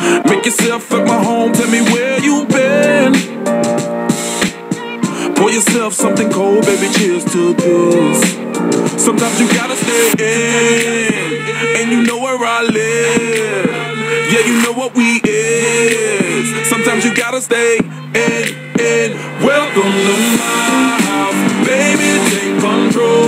Make yourself at my home, tell me where you been. Pour yourself something cold, baby, cheers to this. Sometimes you gotta stay in, and you know where I live. Yeah, you know what we is. Sometimes you gotta stay in. Welcome to my house, baby, take control.